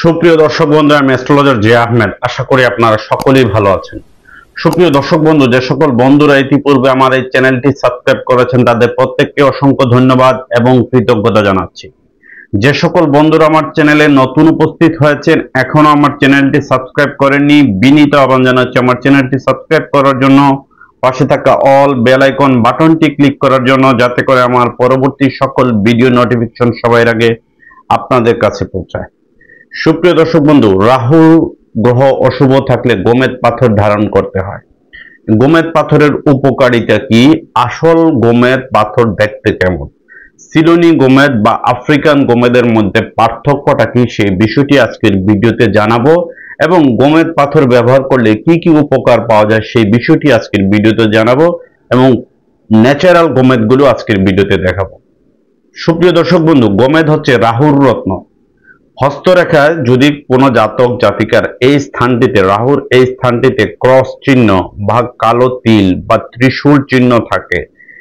সুপ্রিয় দর্শক বন্ধু, আমি অ্যাস্ট্রোলজার জিয়া আহমেদ। আশা করি আপনারা সকলেই ভালো আছেন। সুপ্রিয় দর্শক বন্ধু, যে সকল বন্ধুরা ইতিপূর্বে আমার এই চ্যানেলটি সাবস্ক্রাইব করেছেন তাদের প্রত্যেককে অসংখ্য ধন্যবাদ এবং কৃতজ্ঞতা জানাচ্ছি। যে সকল বন্ধুরা আমার চ্যানেলে নতুন উপস্থিত হয়েছেন, এখনো আমার চ্যানেলটি সাবস্ক্রাইব করেননি, বিনীত আহ্বান জানাচ্ছি আমার চ্যানেলটি সাবস্ক্রাইব করার জন্য, পাশে থাকা অল বেল আইকন বাটনটি ক্লিক করার জন্য, যাতে করে আমার পরবর্তী সকল ভিডিও নোটিফিকেশন সবার আগে আপনাদের কাছে পৌঁছায়। সুপ্রিয় দর্শক বন্ধু, রাহু গ্রহ অশুভ থাকলে গোমেদ পাথর ধারণ করতে হয়। গোমেদ পাথরের উপকারিতা কি? আসল গোমেদ পাথর দেখতে কেমন? সিলোনি গোমেদ বা আফ্রিকান গোমেদের মধ্যে পার্থক্যটা কি, সেই বিষয়টি আজকের ভিডিওতে জানাবো এবং গোমেদ পাথর ব্যবহার করলে কি কি উপকার পাওয়া যায় সেই বিষয়টি আজকের ভিডিওতে জানাবো এবং ন্যাচারাল গোমেদ গুলো আজকের ভিডিওতে দেখাবো। সুপ্রিয় দর্শক বন্ধু, গোমেদ হচ্ছে রাহুর রত্ন। হস্তরেখায় যদি কোনো জাতক জাতিকার এই স্থানটিতে, রাহুর এই স্থানটিতে ক্রস চিহ্ন বা কালো তিল বা ত্রিশূল চিহ্ন থাকে,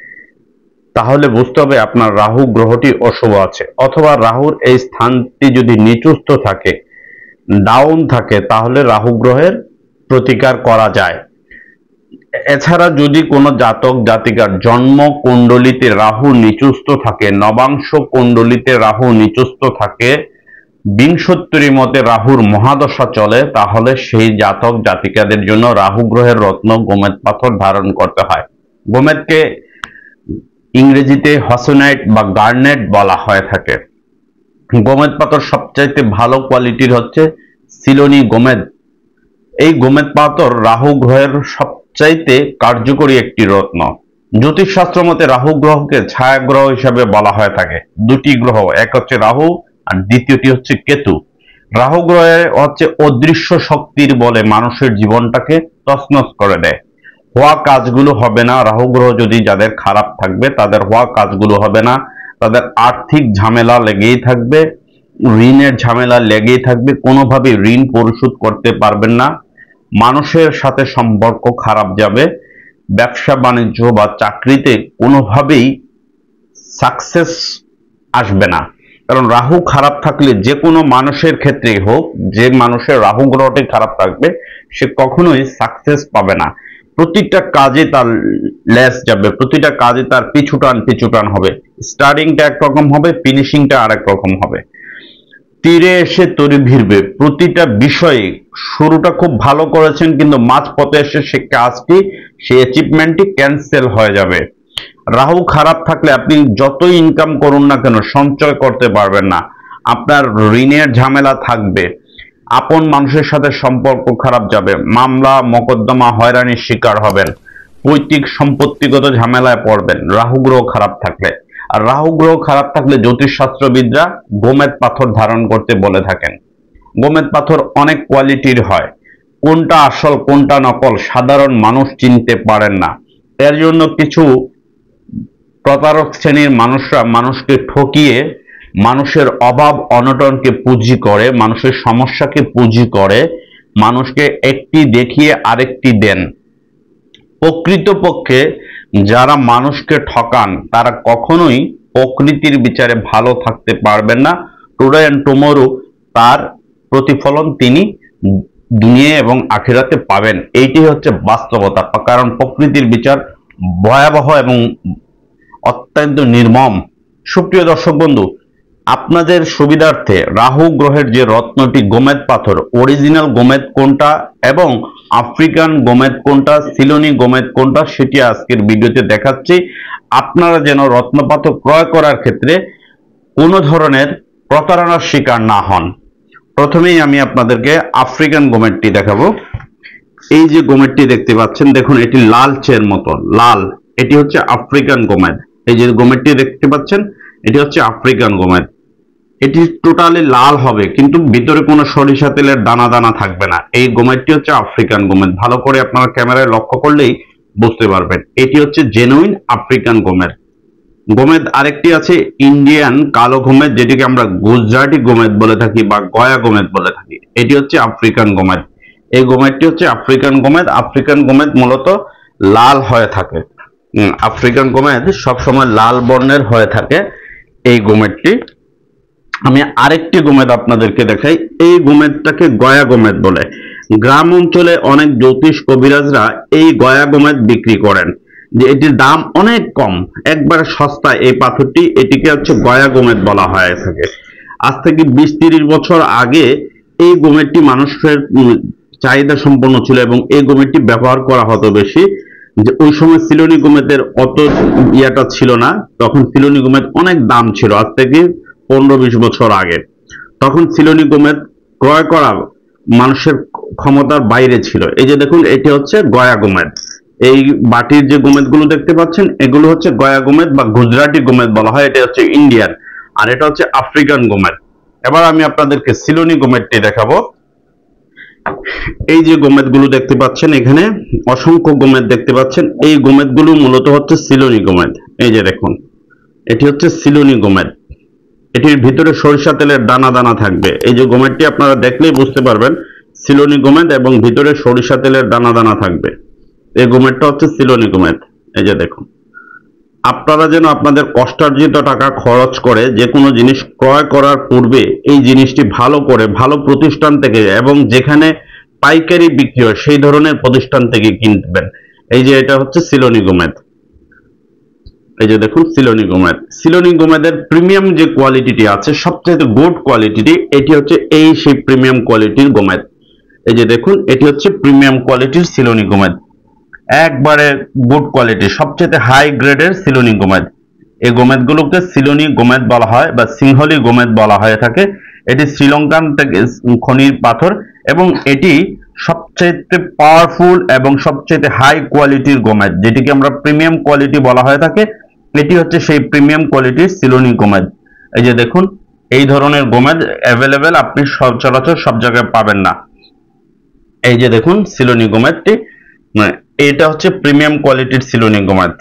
তাহলে বুঝতে হবে আপনার রাহু গ্রহটি অশুভ আছে। অথবা রাহুর এই স্থানটি যদি নিচুস্থ থাকে, ডাউন থাকে, তাহলে রাহু গ্রহের প্রতিকার করা যায়। এছাড়া যদি কোনো জাতক জাতিকার জন্ম কুণ্ডলিতে রাহু নিচুস্থ থাকে, নবাংশ কুণ্ডলিতে রাহু নিচুস্থ থাকে, বিংশোত্তরী মতে রাহুর মহাদশা চলে, তাহলে সেই জাতক জাতিকাদের জন্য রাহু গ্রহের রত্ন গোমেদ পাথর ধারণ করতে হয়। গোমেদকে ইংরেজিতে হসোনাইট বা গার্নেট বলা হয়ে থাকে। গোমেদ পাথর সবচাইতে ভালো কোয়ালিটির হচ্ছে সিলোনি গোমেদ। এই গোমেদ পাথর রাহু গ্রহের সবচাইতে কার্যকরী একটি রত্ন। জ্যোতিষশাস্ত্র মতে রাহু গ্রহকে ছায়া গ্রহ হিসাবে বলা হয়ে থাকে। দুটি গ্রহ, এক হচ্ছে রাহু আর দ্বিতীয়টি হচ্ছে কেতু। রাহু গ্রহে হচ্ছে অদৃশ্য শক্তির বলে মানুষের জীবনটাকে তছনছ করে দেয়। হওয়া কাজগুলো হবে না। রাহু গ্রহ যদি যাদের খারাপ থাকবে তাদের হওয়া কাজগুলো হবে না, তাদের আর্থিক ঝামেলা লেগেই থাকবে, ঋণের ঝামেলা লেগেই থাকবে, কোনোভাবে ঋণ পরিশোধ করতে পারবেন না, মানুষের সাথে সম্পর্ক খারাপ যাবে, ব্যবসা বাণিজ্য বা চাকরিতে কোনোভাবেই সাকসেস আসবে না। কারণ রাহু খারাপ থাকলে যে কোনো মানুষের ক্ষেত্রেই হোক, যে মানুষের রাহু গ্রহটি খারাপ থাকবে সে কখনোই সাকসেস পাবে না। প্রতিটা কাজে তার লেস যাবে, প্রতিটা কাজে তার পিছুটান হবে। স্টার্টিংটা একরকম হবে, ফিনিশিংটা আরেক রকম হবে। তীরে এসে তরি ভিড়বে। প্রতিটা বিষয়ে শুরুটা খুব ভালো করেছেন, কিন্তু মাঝপথে এসে সে কাজটি, সে অ্যাচিভমেন্টটি ক্যান্সেল হয়ে যাবে। রাহু খারাপ থাকলে আপনি যতই ইনকাম করুন না কেন সঞ্চয় করতে পারবেন না। আপনার ঋণের ঝামেলা থাকবে, আপন মানুষের সাথে সম্পর্ক খারাপ যাবে, মামলা মোকদ্দমা হয়রানির শিকার হবেন, পৈতৃক সম্পত্তিগত ঝামেলায় পড়বেন রাহু গ্রহ খারাপ থাকলে। আর রাহু গ্রহ খারাপ থাকলে জ্যোতিষশাস্ত্রবিদরা গোমেদ পাথর ধারণ করতে বলে থাকেন। গোমেদ পাথর অনেক কোয়ালিটির হয়, কোনটা আসল কোনটা নকল সাধারণ মানুষ চিনতে পারেন না। এর জন্য কিছু প্রতারক শ্রেণীর মানুষরা মানুষকে ঠকিয়ে মানুষের অভাব অনটনকে পুঁজি করে, মানুষের সমস্যাকে পুঁজি করে, মানুষকে একটি দেখিয়ে আরেকটি দেন। প্রকৃতপক্ষে যারা মানুষকে ঠকান তারা কখনোই প্রকৃতির বিচারে ভালো থাকতে পারবেন না। টুডে অ্যান্ড টুমরো তার প্রতিফলন তিনি দুনিয়া এবং আখিরাতে পাবেন। এইটি হচ্ছে বাস্তবতা, কারণ প্রকৃতির বিচার ভয়াবহ এবং অত্যন্ত নির্মম। সুপ্রিয় দর্শক বন্ধু, আপনাদের সুবিধার্থে রাহু গ্রহের যে রত্নটি গোমেদ পাথর, অরিজিনাল গোমেদ কোনটা এবং আফ্রিকান গোমেদ কোনটা, সিলোনি গোমেদ কোনটা, সেটি আজকের ভিডিওতে দেখাচ্ছি। আপনারা যেন রত্ন পাথর ক্রয় করার ক্ষেত্রে কোনো ধরনের প্রতারণার শিকার না হন। প্রথমেই আমি আপনাদেরকে আফ্রিকান গোমেদটি দেখাবো। এই যে গোমেদটি দেখতে পাচ্ছেন, দেখুন এটি লালচের মতো লাল, এটি হচ্ছে আফ্রিকান গোমেদ। এই যে গোমেদটি দেখতে পাচ্ছেন এটি হচ্ছে আফ্রিকান গোমেদ। এটি টোটালি লাল হবে, কিন্তু ভিতরে কোনো সরিষা তেলের দানা দানা থাকবে না। এই গোমেদটি হচ্ছে আফ্রিকান গোমেদ। ভালো করে আপনারা ক্যামেরায় লক্ষ্য করলেই বুঝতে পারবেন এটি হচ্ছে জেনুইন আফ্রিকান গোমেদ। গোমেদ আরেকটি আছে ইন্ডিয়ান কালো গোমেদ, যেটিকে আমরা গুজরাটি গোমেদ বলে থাকি বা গয়া গোমেদ বলে থাকি। এটি হচ্ছে আফ্রিকান গোমেদ। এই গোমেদটি হচ্ছে আফ্রিকান গোমেদ। আফ্রিকান গোমেদ মূলত লাল হয়ে থাকে। আফ্রিকান গোমেদ সবসময় লাল বর্ণের হয়ে থাকে। এই গোমেদটি আমি আরেকটি গোমেদ আপনাদেরকে দেখাই। এই গোমেদটাকে গয়া গোমেদ বলে। গ্রাম অঞ্চলে অনেক জ্যোতিষ কবিরাজরা এই গয়া গোমেদ বিক্রি করেন, যে এটির দাম অনেক কম, একবারে সস্তা এই পাথরটি। এটিকে হচ্ছে গয়া গোমেদ বলা হয়ে থাকে। আজ থেকে 20-30 বছর আগে এই গোমেদটি মানুষের চাহিদা সম্পন্ন ছিল এবং এই গোমেদটি ব্যবহার করা হতো বেশি। যে ওই সময় সিলোনি গোমেদের অত ইয়াটা ছিল না, তখন সিলোনি গোমেদ অনেক দাম ছিল, আজ থেকে 15-20 বছর আগে। তখন সিলোনি গোমেদ ক্রয় করা মানুষের ক্ষমতার বাইরে ছিল। এই যে দেখুন, এটি হচ্ছে গয়া গোমেদ। এই বাটির যে গোমেদ গুলো দেখতে পাচ্ছেন, এগুলো হচ্ছে গয়া গোমেদ বা গুজরাটি গোমেদ বলা হয়। এটা হচ্ছে ইন্ডিয়ান, আর এটা হচ্ছে আফ্রিকান গোমেদ। এবার আমি আপনাদেরকে সিলোনি গোমেদটি দেখাবো। এই যে গোমেদ গুলো দেখতে পাচ্ছেন, এখানে অসংখ্য গোমেদ দেখতে পাচ্ছেন। এই গোমেদ গুলো মূলত হচ্ছে সিলোনি গোমেদ। এই যে দেখুন, এটি হচ্ছে সিলোনি গোমেদ। এটির ভিতরে সরিষা তেলের দানা দানা থাকবে। এই যে গোমেদটি আপনারা দেখলেই বুঝতে পারবেন সিলোনি গোমেদ, এবং ভিতরে সরিষা তেলের দানা দানা থাকবে। এই গোমেদটা হচ্ছে সিলোনি গোমেদ। এই যে দেখুন, আপনারা যেন আপনাদের কষ্টার্জিত টাকা খরচ করে যে কোনো জিনিস ক্রয় করার পূর্বে এই জিনিসটি ভালো করে ভালো প্রতিষ্ঠান থেকে, এবং যেখানে পাইকারি বিক্রি হয় সেই ধরনের প্রতিষ্ঠান থেকে কিনবেন। এই যে এটা হচ্ছে সিলোনি গোমেদ। এই যে দেখুন সিলোনি গোমেদ। সিলোনি গোমেদের প্রিমিয়াম যে কোয়ালিটিটি আছে, সবচেয়ে গুড কোয়ালিটিটি, এটি হচ্ছে এই সেই প্রিমিয়াম কোয়ালিটির গোমেদ। এই যে দেখুন, এটি হচ্ছে প্রিমিয়াম কোয়ালিটির সিলোনি গোমেদ, একবারে গুড কোয়ালিটি, সবচেয়ে হাই গ্রেডের সিলোনি গোমেদ। এই গোমেদ গুলোকে সিলোনি গোমেদ বলা হয় বা সিংহলি গোমেদ বলা হয়ে থাকে। এটি শ্রীলঙ্কান থেকে খনির পাথর, এবং এটি সবচেয়ে পাওয়ারফুল এবং সবচেয়ে হাই কোয়ালিটির গোমেদ, যেটিকে আমরা প্রিমিয়াম কোয়ালিটি বলা হয়ে থাকে। এটি হচ্ছে সেই প্রিমিয়াম কোয়ালিটির সিলোনি গোমেদ। এই যে দেখুন, এই ধরনের গোমেদ অ্যাভেলেবেল আপনি সচরাচর সব জায়গায় পাবেন না। এই যে দেখুন সিলোনি গোমেদটি, এটা হচ্ছে প্রিমিয়াম কোয়ালিটির সিলোনি গোমেদ।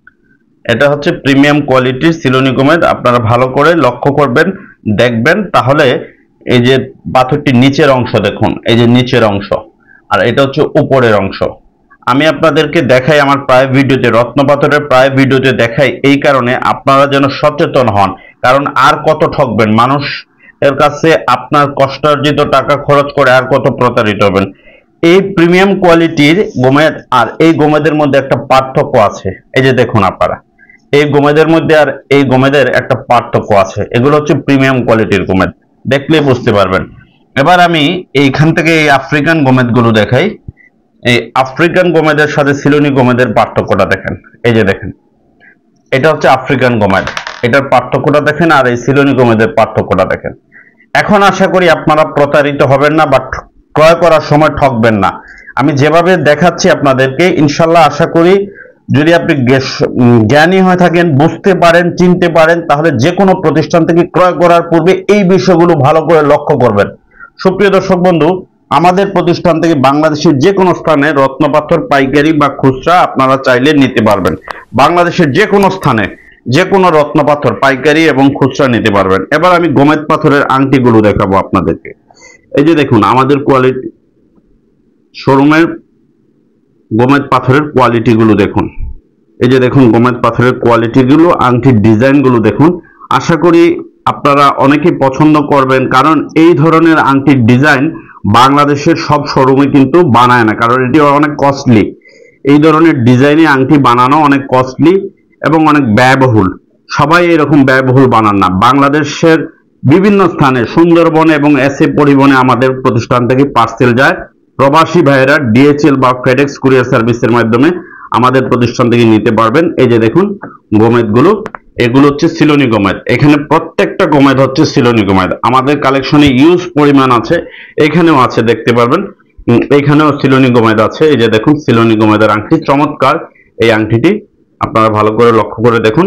এটা হচ্ছে প্রিমিয়াম কোয়ালিটির সিলোনি গোমেদ। আপনারা ভালো করে লক্ষ্য করবেন, দেখবেন, তাহলে এই যে পাথরটির নিচের অংশ দেখুন, এই যে নিচের অংশ, আর এটা হচ্ছে উপরের অংশ। আমি আপনাদেরকে দেখাই আমার প্রায় ভিডিওতে, রত্ন পাথরের প্রায় ভিডিওতে দেখাই এই কারণে আপনারা যেন সচেতন হন। কারণ আর কত ঠকবেন মানুষ এর কাছে, আপনার কষ্টার্জিত টাকা খরচ করে আর কত প্রতারিত হবেন। এই প্রিমিয়াম কোয়ালিটির গোমেদ আর এই গোমেদের মধ্যে একটা পার্থক্য আছে। এই যে দেখুন আপনারা, এই গোমেদের মধ্যে আর এই গোমেদের একটা পার্থক্য আছে। এগুলো হচ্ছে প্রিমিয়াম কোয়ালিটির গোমেদ, দেখলে বুঝতে পারবেন। এবার আমি এইখান থেকে এই আফ্রিকান গোমেদ গুলো দেখাই। এই আফ্রিকান গোমেদের সাথে সিলোনি গোমেদের পার্থক্যটা দেখেন। এই যে দেখেন, এটা হচ্ছে আফ্রিকান গোমেদ, এটার পার্থক্যটা দেখেন, আর এই সিলোনি গোমেদের পার্থক্যটা দেখেন। এখন আশা করি আপনারা প্রতারিত হবেন না বা ক্রয় করার সময় ঠকবেন না। আমি যেভাবে দেখাচ্ছি আপনাদেরকে, ইনশাল্লাহ আশা করি যদি আপনি জ্ঞানী হয়ে থাকেন, বুঝতে পারেন, চিনতে পারেন, তাহলে যে কোনো প্রতিষ্ঠান থেকে ক্রয় করার পূর্বে এই বিষয়গুলো ভালো করে লক্ষ্য করবেন। সুপ্রিয় দর্শক বন্ধু, আমাদের প্রতিষ্ঠান থেকে বাংলাদেশের যে কোনো স্থানে রত্নপাথর পাইকারি বা খুচরা আপনারা চাইলে নিতে পারবেন। বাংলাদেশের যে কোনো স্থানে যে কোনো রত্নপাথর পাইকারি এবং খুচরা নিতে পারবেন। এবার আমি গোমেদ পাথরের আংটিগুলো দেখাবো আপনাদেরকে। এই যে দেখুন, আমাদের কোয়ালিটি শোরুমের গোমেদ পাথরের কোয়ালিটি গুলো দেখুন। এই যে দেখুন গোমেদ পাথরের কোয়ালিটি গুলো, আংটির ডিজাইন গুলো দেখুন। আশা করি আপনারা অনেকেই পছন্দ করবেন, কারণ এই ধরনের আংটির ডিজাইন বাংলাদেশের সব শোরুমে কিন্তু বানায় না, কারণ এটি অনেক কস্টলি। এই ধরনের ডিজাইনে আংটি বানানো অনেক কস্টলি এবং অনেক ব্যয়বহুল। সবাই এরকম ব্যয়বহুল বানান না। বাংলাদেশের বিভিন্ন স্থানে, সুন্দরবনে এবং এসএ পরিবহনে আমাদের প্রতিষ্ঠান থেকে পার্সেল যায়। প্রবাসী ভাইয়েরা ডিএচএল বা ফেডেক্স কুরিয়ার সার্ভিসের মাধ্যমে আমাদের প্রতিষ্ঠান থেকে নিতে পারবেন। এই যে দেখুন গোমেদ গুলো, এগুলো হচ্ছে সিলোনি গোমেদ। এখানে প্রত্যেকটা গোমেদ হচ্ছে সিলোনি গোমেদ। আমাদের কালেকশনে ইউজ পরিমাণ আছে, এখানেও আছে, দেখতে পারবেন। এখানেও সিলোনি গোমেদ আছে। এই যে দেখুন সিলোনি গোমেদের আংটি, চমৎকার এই আংটিটি, আপনারা ভালো করে লক্ষ্য করে দেখুন।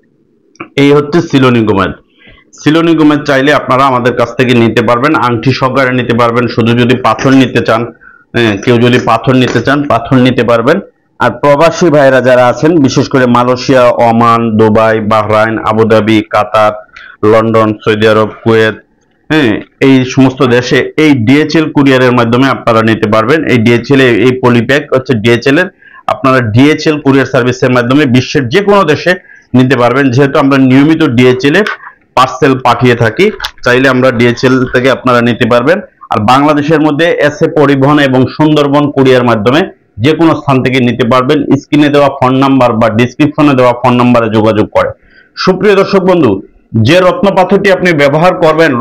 এই হচ্ছে সিলোনি গোমেদ। সিলোনি গোমেদ চাইলে আপনারা আমাদের কাছ থেকে নিতে পারবেন, আংটি সহকারে নিতে পারবেন। শুধু যদি পাথর নিতে চান, কেউ যদি পাথর নিতে চান, পাথর নিতে পারবেন। আর প্রবাসী ভাইরা যারা আছেন, বিশেষ করে Malaysia, Oman, Dubai, Bahrain, Abu Dhabi, Qatar, London, Saudi Arab, Kuwait, এই সমস্ত দেশে এই ডিএচএল কুরিয়ারের মাধ্যমে আপনারা নিতে পারবেন। এই ডিএচএল, এই পলিপ্যাক হচ্ছে ডিএচএল এর, আপনারা ডিএচএল কুরিয়ার সার্ভিসের মাধ্যমে বিশ্বের যে কোনো দেশে নিতে পারবেন। যেহেতু আমরা নিয়মিত ডিএচএল এ পার্সেল পাঠিয়ে থাকি। চাইলে আমরা ডিএচএল থেকে আপনারা নিতে পারবেন। আর বাংলাদেশের মধ্যে এসএ পরিবহন এবং সুন্দরবন কুরিয়ার মাধ্যমে যে কোনো স্থান থেকে নিতে পারবেন। স্ক্রিনে দেওয়া ফোন নাম্বার বা ডিসক্রিপশনে দেওয়া ফোন নাম্বারে যোগাযোগ করে। সুপ্রিয় দর্শক বন্ধু, যে রত্নপাথরটি আপনি ব্যবহার করবেন,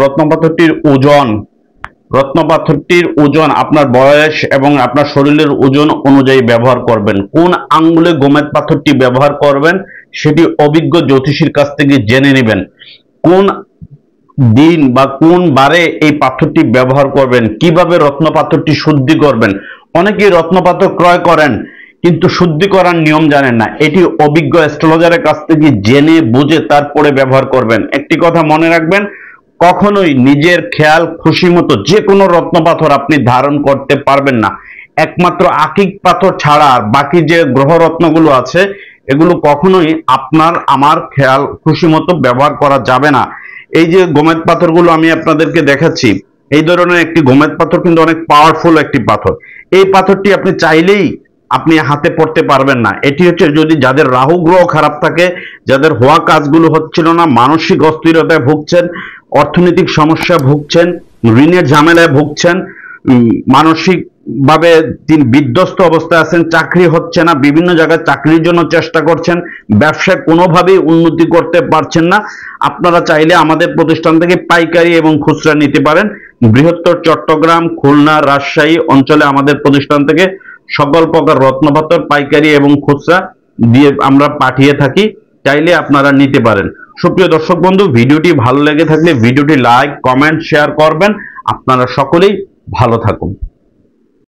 রত্নপাথরটির ওজন আপনার বয়স এবং আপনার শরীরের ওজন অনুযায়ী ব্যবহার করবেন। কোন আঙ্গুলে গোমেদ পাথরটি ব্যবহার করবেন সেটি অভিজ্ঞ জ্যোতিষীর কাছ থেকে জেনে নেবেন। কোন দিন বা কোন বারে এই পাথরটি ব্যবহার করবেন, কিভাবে রত্নপাথরটি শুদ্ধি করবেন। অনেকেই রত্নপাথর ক্রয় করেন কিন্তু শুদ্ধি করার নিয়ম জানেন না। এটি অভিজ্ঞ অ্যাস্ট্রোলজারের কাছ থেকে জেনে বুঝে তারপরে ব্যবহার করবেন। একটি কথা মনে রাখবেন, কখনোই নিজের খেয়াল খুশি মতো যে কোনো রত্নপাথর আপনি ধারণ করতে পারবেন না। একমাত্র আকিক পাথর ছাড়া আর বাকি যে গ্রহ রত্নগুলো আছে এগুলো কখনোই আপনার আমার খেয়াল খুশি মতো ব্যবহার করা যাবে না। এই যে গোমেদ পাথরগুলো আমি আপনাদেরকে দেখাচ্ছি, এই ধরনের একটি গোমেদ পাথর কিন্তু অনেক পাওয়ারফুল একটি পাথর। এই পাথরটি আপনি চাইলেই আপনি হাতে পড়তে পারবেন না। এটি হচ্ছে যদি যাদের রাহু গ্রহ খারাপ থাকে, যাদের হওয়া কাজগুলো হচ্ছিল না, মানসিক অস্থিরতায় ভুগছেন, অর্থনৈতিক সমস্যা ভুগছেন, ঋণের ঝামেলায় ভুগছেন, মানসিক ভাবে তিনি বিধ্বস্ত অবস্থায় আছেন, চাকরি হচ্ছে না, বিভিন্ন জায়গায় চাকরির জন্য চেষ্টা করছেন, ব্যবসায় কোনোভাবেই উন্নতি করতে পারছেন না, আপনারা চাইলে আমাদের প্রতিষ্ঠান থেকে পাইকারি এবং খুচরা নিতে পারেন। বৃহত্তর চট্টগ্রাম, খুলনা, রাজশাহী অঞ্চলে আমাদের প্রতিষ্ঠান থেকে সকল প্রকার রত্নপাথর পাইকারি এবং খুচরা দিয়ে আমরা পাঠিয়ে থাকি। চাইলে আপনারা নিতে পারেন। সুপ্রিয় দর্শক বন্ধু, ভিডিওটি ভালো লেগে থাকলে ভিডিওটি লাইক, কমেন্ট, শেয়ার করবেন। আপনারা সকলেই ভালো থাকুন।